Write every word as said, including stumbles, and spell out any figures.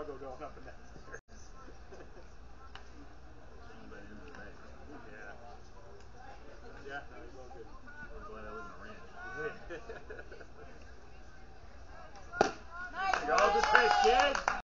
struggle going up and down stairs. Yeah. Yeah, no, he's all good. I'm glad I live in a ranch. Nice. Good pitch, kid.